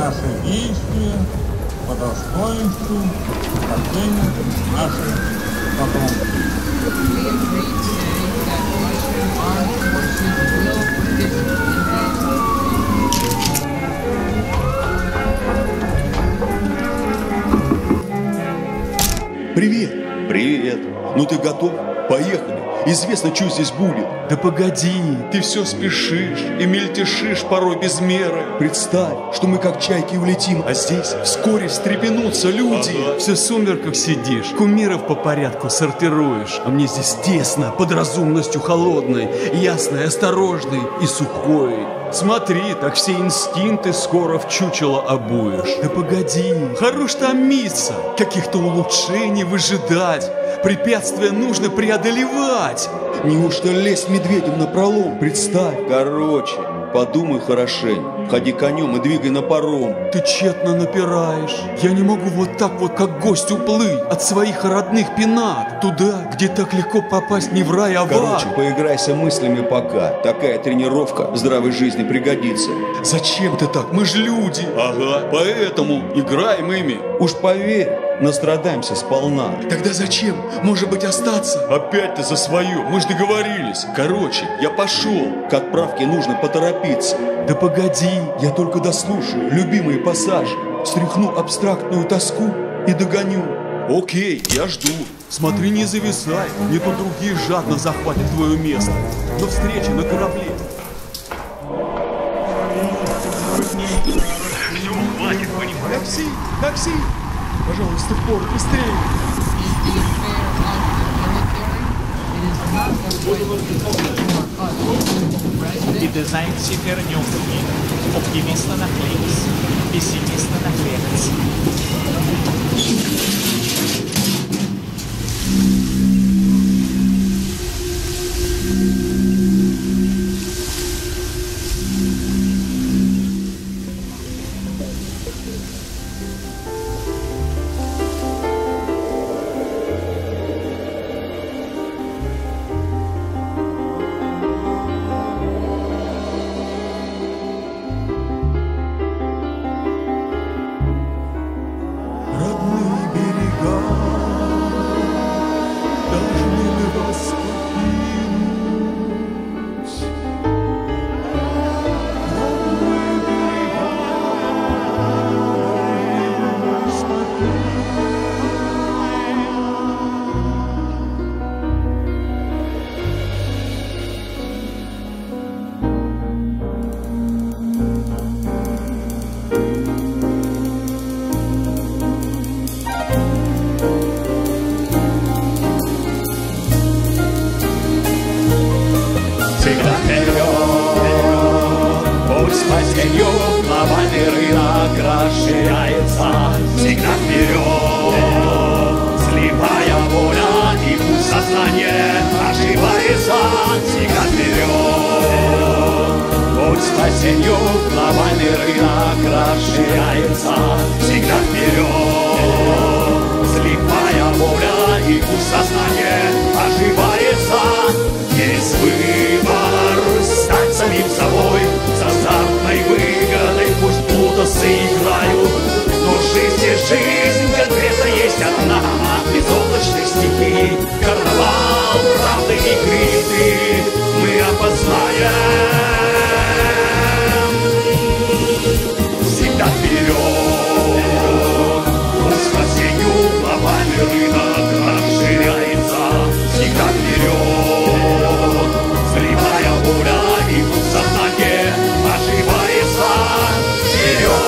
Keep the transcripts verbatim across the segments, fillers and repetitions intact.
наши действия по достоинству оценят наши потомки. We agree today that Russian armed forces will participate in Привет! Привет! Ну ты готов? Поехали! Известно, что здесь будет. Да погоди, ты все спешишь и мельтешишь порой без меры. Представь, что мы как чайки улетим, а здесь вскоре встрепенутся люди. Ага. Все в сумерках сидишь, кумиров по порядку сортируешь. А мне здесь тесно, под разумностью холодной, ясной, осторожной и сухой. Смотри, так все инстинкты скоро в чучело обуешь. Да погоди, хорош томиться, каких-то улучшений выжидать. Препятствия нужно преодолевать. Неужто лезть медведем напролом? Представь. Короче, подумай хорошенько. Ходи конем и двигай на паром. Ты тщетно напираешь. Я не могу вот так вот, как гость, уплыть от своих родных пенат туда, где так легко попасть не в рай, а в ад. Короче, поиграйся мыслями пока. Такая тренировка здравой жизни пригодится. Зачем ты так? Мы же люди. Ага, поэтому играем ими. Уж поверь, настрадаемся сполна. Тогда зачем? Может быть, остаться? Опять ты за свое. Мы же договорились. Короче, я пошел. К отправке нужно поторопиться. Да погоди. Я только дослушаю любимые пассажи, стряхну абстрактную тоску и догоню. Окей, я жду. Смотри, не зависай. Не то другие жадно захватят твое место. До встречи на корабле. Все, хватит, понимаешь? Такси, такси. Пожалуйста, в порт, быстрее. И дизайн теперь необходим. Оптимиста на хлебс, пессимиста на хлебс. Спасенью глобальный рынок расширяется. Всегда вперед, слепая воля и пусть сознание ошибается. Всегда вперед, путь спасенью глобальный рынок расширяется. Всегда вперед, слепая воля и пусть сознание ошибается. Есть выбор стать самим собой. С азартной выгодой пусть плутасы играют, но жизнь и жизнь конкретно есть одна. Безоблачных стихий, карнавал правды и криты мы опознаем. Всегда вперед, путь спасению глобальный рынок расширяется. Всегда вперед, сливая воля и путь сознание ошибается. Вперед!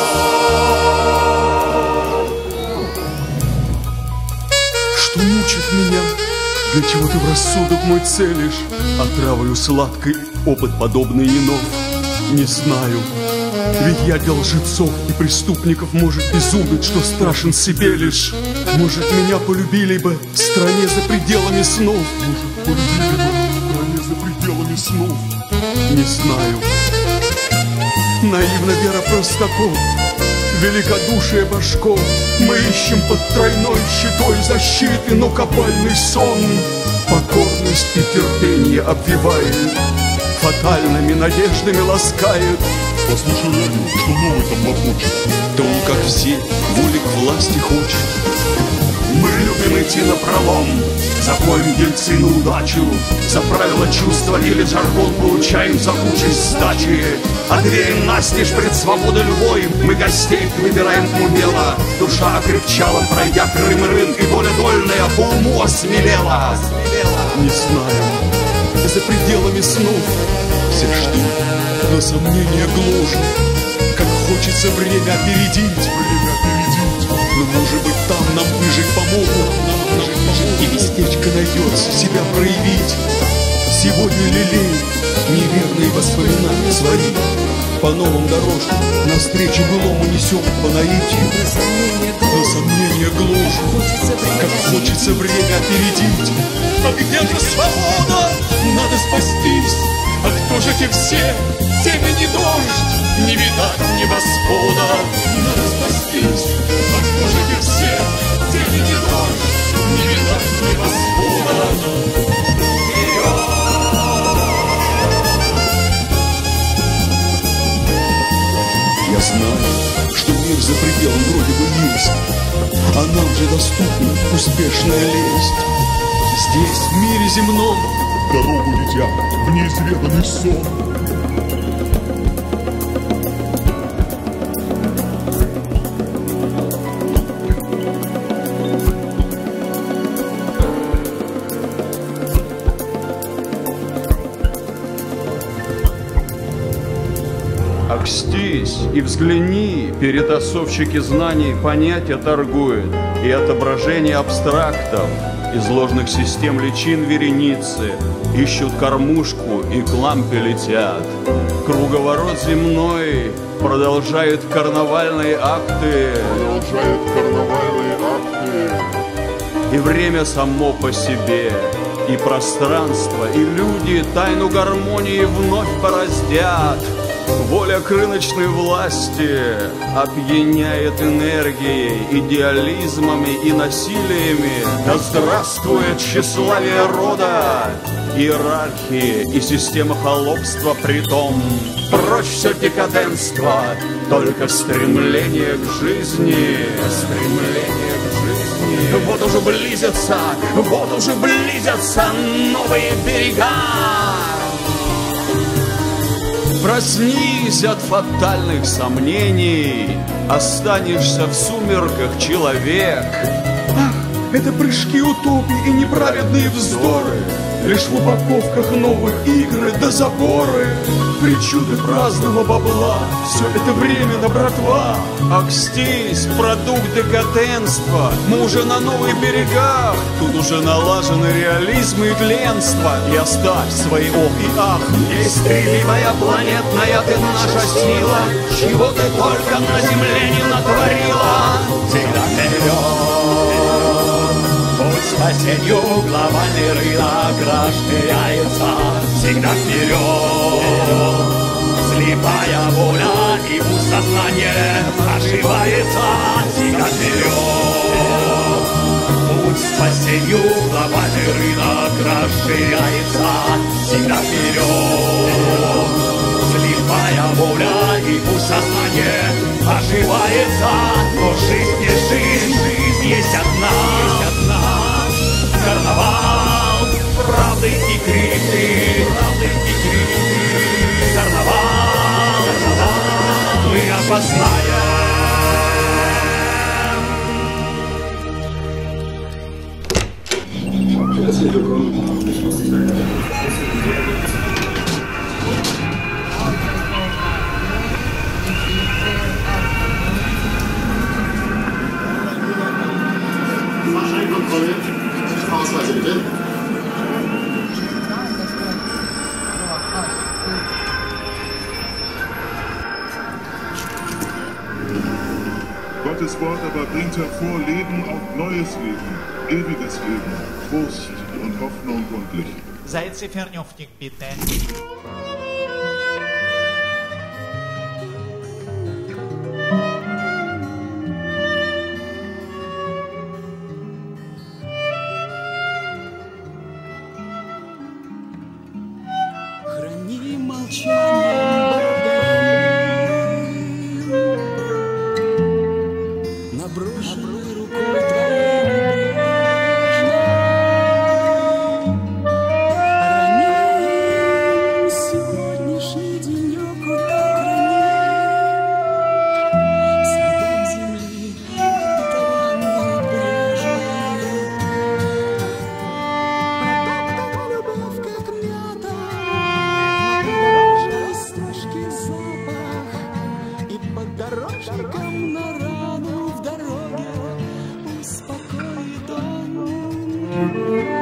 Что мучит меня? Для чего ты в рассудок мой целишь? Отравою сладкой опыт подобный инов. Не знаю. Ведь я для лжецов и преступников, может, безумец, что страшен себе лишь. Может, меня полюбили бы в стране за пределами снов. Может, полюбили бы в стране за пределами снов. Не знаю. Наивна вера простаков, великодушие башков. Мы ищем под тройной щитой защиты, но кабальный сон покорность и терпение обвивает, фатальными надеждами ласкает. Послушай радио, что новый там лопочет. Да он, как все, воли к власти хочет. Мы любим идти напролом, заходим дельцы на удачу, за правила чувства или жаргон получаем за участь сдачи. А двери настежь пред свободой любой, мы гостей выбираем умело. Душа окрепчала, пройдя Крым и Рын, и воля дольная по уму осмелела. Не знаю, за пределами снов все ждут, но сомнения гложут. Как хочется время опередить, время опередить. Но может быть там нам выжить помогут, и местечко найдется себя проявить. Сегодня лелей неверные воспоминания свои, по новым дорожкам навстречу былому несем по наитию. Но сомнения гложут, как хочется время опередить. А где же свобода? Надо спастись. А кто же те все? Теми не дождь, не видать небосвода. Надо спастись. А кто же те все? Теми не дождь, не видать небосвода. Я знаю, что мир за пределом вроде бы есть, а нам же доступна успешная лесть. Здесь, в мире земном, дорогу летят в неизведанный сон. Окстись и взгляни, перетасовщики знаний понятия торгуют, и отображение абстрактов из ложных систем личин вереницы ищут кормушку и к лампе летят. Круговорот земной продолжает карнавальные акты, Продолжает карнавальные акты. и время само по себе, и пространство, и люди тайну гармонии вновь пораздят. Воля к рыночной власти опьяняет энергией, идеализмами и насилиями. Да здравствует тщеславие рода, иерархии и система холопства притом. Прочь все декаденство, только стремление к жизни, стремление к жизни. Вот уже близятся, вот уже близятся новые берега. Проснись от фатальных сомнений, останешься в сумерках человек. Ах, это прыжки утопий и неправедные вздоры, лишь в упаковках новых игры до заборы. Причуды праздного бабла, все это временно, братва. Окстись, продукт декаденства, мы уже на новых берегах. Тут уже налажены реализм и тленство. И оставь свои ох и ах. Неистребимая планетная ты наша сила, чего ты только на земле не натворила. Всегда вперед, путь к спасению, глобальный рынок расширяется. Всегда вперед, слепая воля и путь сознания ошибается. Всегда вперед, путь к спасению, глобальный рынок расширяется. Всегда вперед, слепая воля и путь сознания ошибается. Но жизнь не жизнь, жизнь есть одна, есть одна. Карнавал правды и крики, правды и крики. Карнавал, карнавал мы опознаем. Ausweise bitte. Gottes Wort aber bringt hervor Leben auf neues Leben, ewiges Leben, Trost und Hoffnung und Licht. Зайцифернюфтик, bitte. Храни молчание, Thank you.